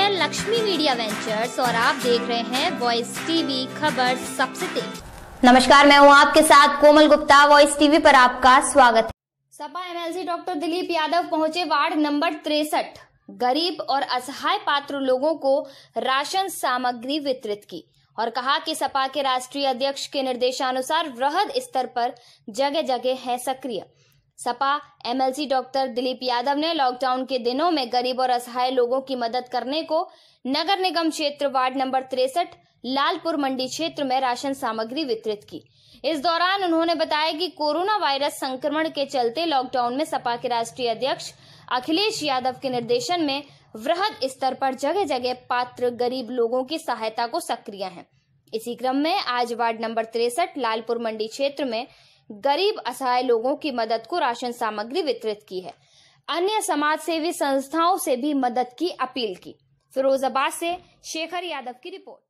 है Lakshmi media ventures और आप देख रहे हैं वॉइस टीवी खबर सबसे तेज। नमस्कार, मैं हूं आपके साथ कोमल गुप्ता। वॉइस टीवी पर आपका स्वागत है। सपा एमएलसी डॉक्टर दिलीप यादव पहुंचे वार्ड नंबर 63। गरीब और असहाय पात्र लोगों को राशन सामग्री वितरित की और कहा कि सपा के राष्ट्रीय अध्यक्ष के निर्देशानुसार वृहद स्तर पर जगह जगह है सक्रिय। सपा एमएलसी डॉक्टर दिलीप यादव ने लॉकडाउन के दिनों में गरीब और असहाय लोगों की मदद करने को नगर निगम क्षेत्र वार्ड नंबर 63 लालपुर मंडी क्षेत्र में राशन सामग्री वितरित की। इस दौरान उन्होंने बताया कि कोरोना वायरस संक्रमण के चलते लॉकडाउन में सपा के राष्ट्रीय अध्यक्ष अखिलेश यादव के निर्देशन में वृहद स्तर पर जगह जगह पात्र गरीब लोगों की सहायता को सक्रिय हैं। इसी क्रम में आज वार्ड नंबर 63 लालपुर मंडी क्षेत्र में गरीब असहाय लोगों की मदद को राशन सामग्री वितरित की है। अन्य समाज सेवी संस्थाओं से भी मदद की अपील की। फिरोजाबाद से शेखर यादव की रिपोर्ट।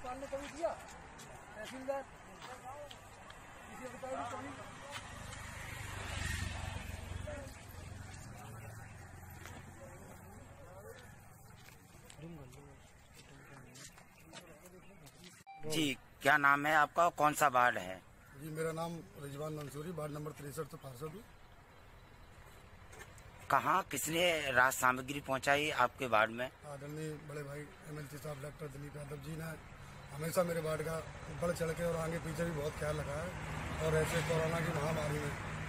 जी, क्या नाम है आपका, कौन सा वार्ड है? जी, मेरा नाम रिजवान मंसूरी, वार्ड नंबर 63 से पार्षद हूँ। कहाँ किसने राशन सामग्री पहुँचाई आपके वार्ड में? आदरणीय बड़े भाई एमएलसी साहब डॉक्टर दिलीप यादव जी ने हमेशा मेरे वार्ड का बढ़ चढ़ के और आगे पीछे भी बहुत ख्याल रखा है। और ऐसे कोरोना की महामारी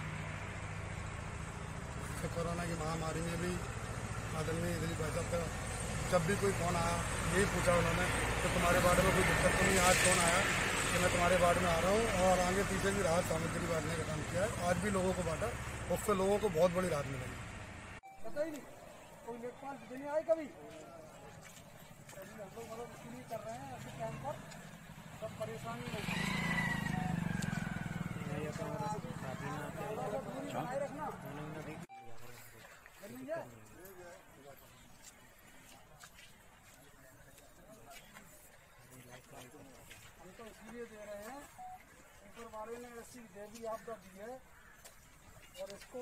में भी आदरणीय दिलीप भाई साहब का जब भी कोई फोन आया यही पूछा उन्होंने कि तुम्हारे वार्ड में कोई दिक्कत तो नहीं। आज फोन आया कि मैं तुम्हारे वार्ड में आ रहा हूँ और आगे पीछे भी राहत सामग्री बांटने का काम किया है। आज भी लोगों को बांटा, उससे लोगों को बहुत बड़ी राहत मिलेगी। पता ही नहीं कोई लेखपाल नहीं आए कभी, हम लोग मदद इसलिए कर रहे हैं ऐसे टाइम पर सब परेशानी हम तो इसलिए दे रहे हैं, ऊपर वाले ने ऐसी देवी आपदा दी है और इसको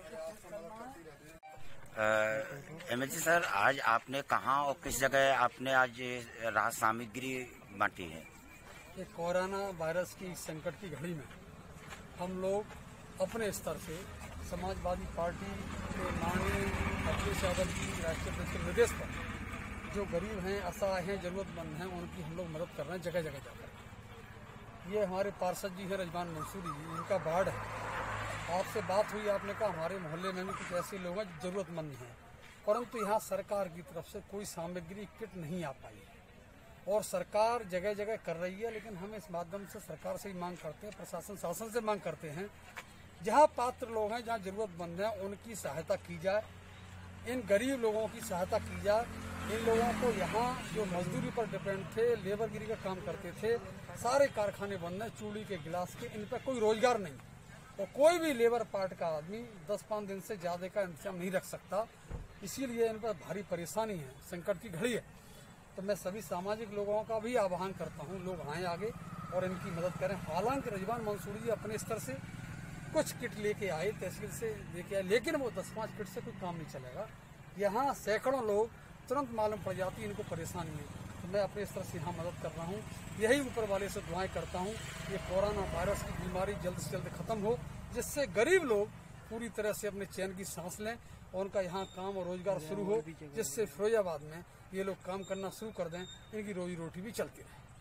एमएलसी सर, आज आपने कहाँ और किस जगह आपने आज राहत सामग्री बांटी है? ये कोरोना वायरस की संकट की घड़ी में हम लोग अपने स्तर से समाजवादी पार्टी के माननीय अखिलेश यादव जी राष्ट्रीय अध्यक्ष के निर्देश पर जो गरीब हैं, असहाय हैं, जरूरतमंद हैं, उनकी हम लोग मदद कर रहे हैं जगह जगह जाकर। ये हमारे पार्षद जी हैं रिजवान मंसूरी जी, इनका वार्ड है। आपसे बात हुई, आपने कहा हमारे मोहल्ले में भी कुछ ऐसे लोग हैं जो जरूरतमंद हैं, परंतु यहाँ सरकार की तरफ से कोई सामग्री किट नहीं आ पाई है। और सरकार जगह जगह कर रही है, लेकिन हम इस माध्यम से सरकार से ही मांग करते हैं, प्रशासन शासन से मांग करते हैं, जहाँ पात्र लोग हैं, जहाँ जरूरतमंद हैं, उनकी सहायता की जाए, इन गरीब लोगों की सहायता की जाए। इन लोगों को यहाँ जो मजदूरी पर डिपेंड थे, लेबरगिरी का काम करते थे, सारे कारखाने बंद हैं, चूड़ी के गिलास के, इन पर कोई रोजगार नहीं। और कोई भी लेबर पार्ट का आदमी 10-5 दिन से ज़्यादा का इंतजाम नहीं रख सकता, इसीलिए इन पर भारी परेशानी है, संकट की घड़ी है। तो मैं सभी सामाजिक लोगों का भी आह्वान करता हूँ, लोग आएँ आगे और इनकी मदद करें। हालांकि रिजवान मंसूरी जी अपने स्तर से कुछ किट लेके आए, तहसील से लेके आए, लेकिन वो 10-5 किट से कोई काम नहीं चलेगा। यहाँ सैकड़ों लोग तुरंत मालूम पड़ जाती है इनको परेशानी है, तो मैं अपने स्तर से यहाँ मदद कर रहा हूँ। यही ऊपर वाले से दुआएं करता हूँ, ये कोरोना वायरस की बीमारी जल्द से जल्द खत्म हो, जिससे गरीब लोग पूरी तरह से अपने चैन की सांस लें और उनका यहाँ काम और रोजगार शुरू हो, जिससे फिरोजाबाद में ये लोग काम करना शुरू कर दें, इनकी रोजी रोटी भी चलती रहे।